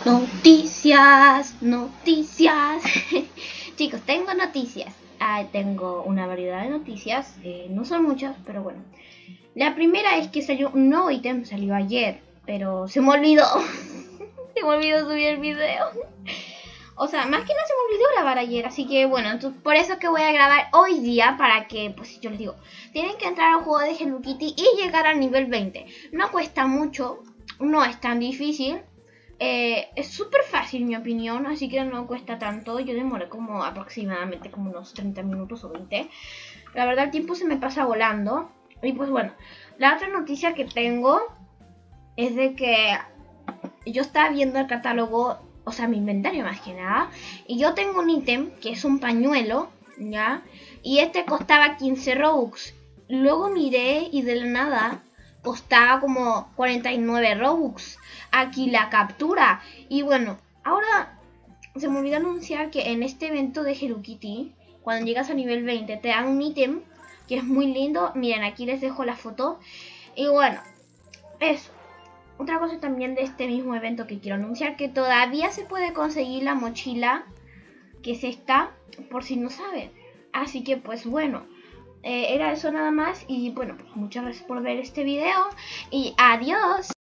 Noticias. Chicos, tengo noticias. Tengo una variedad de noticias. No son muchas, pero bueno. La primera es que salió un nuevo ítem. Salió ayer, pero se me olvidó. Se me olvidó subir el video. O sea, más que no se me olvidó grabar ayer. Así que bueno, entonces, por eso que voy a grabar hoy día. Para que, pues yo les digo, tienen que entrar al juego de Hello Kitty y llegar al nivel 20. No cuesta mucho, no es tan difícil. Es súper fácil en mi opinión, así que no cuesta tanto. Yo demoré como aproximadamente como unos 30 minutos o 20. La verdad el tiempo se me pasa volando. Y pues bueno, la otra noticia que tengo es de que yo estaba viendo el catálogo, o sea mi inventario más que nada, y yo tengo un ítem que es un pañuelo, ¿ya? Y este costaba 15 Robux. Luego miré y de la nada costaba como 49 Robux. Aquí la captura. Y bueno, ahora se me olvidó anunciar que en este evento de Hello Kitty, cuando llegas a nivel 20, te dan un ítem que es muy lindo. Miren, aquí les dejo la foto. Y bueno, eso. Otra cosa también de este mismo evento que quiero anunciar, que todavía se puede conseguir la mochila, que es esta, por si no saben. Así que pues bueno, era eso nada más. Y bueno, pues muchas gracias por ver este video y adiós.